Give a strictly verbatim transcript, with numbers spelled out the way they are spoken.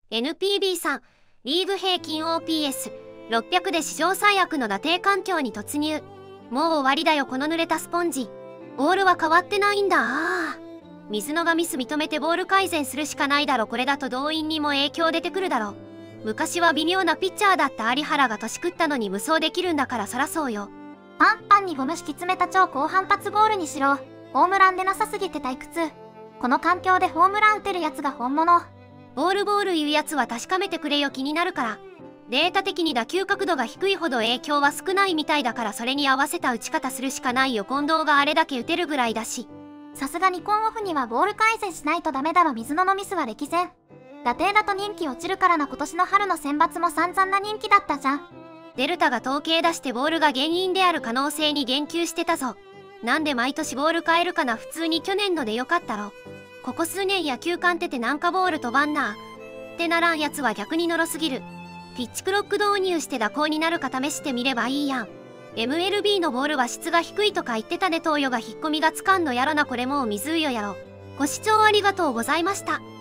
エヌピービー さん、リーグ平均 オーピーエスろっぴゃく で史上最悪の打点環境に突入。もう終わりだよこの濡れたスポンジ。ボールは変わってないんだ。ああ。水野がミス認めてボール改善するしかないだろ。これだと動員にも影響出てくるだろ。昔は微妙なピッチャーだった有原が年食ったのに無双できるんだからそらそうよ。 パンパンにゴム敷き詰めた超高反発ゴールにしろ。ホームランでなさすぎて退屈。この環境でホームラン打てるやつが本物。 ボールボール言うやつは確かめてくれよ。気になるから。データ的に打球角度が低いほど影響は少ないみたいだからそれに合わせた打ち方するしかないよ。近藤があれだけ打てるぐらいだし。 さすがにコンオフにはボール改善しないとダメだろ。水野のミスは歴然。打点だと人気落ちるからな。今年の春の選抜も散々な人気だったじゃん。 デルタが統計出してボールが原因である可能性に言及してたぞ。なんで毎年ボール変えるかな。普通に去年のでよかったろ。ここ数年野球鑑ててなんかボール飛ばんなってならんやつは逆にのろすぎる。ピッチクロック導入して蛇行になるか試してみればいいやん。エムエルビー のボールは質が低いとか言ってたね。東洋が引っ込みがつかんのやろな。これもう水うよやろ。ご視聴ありがとうございました。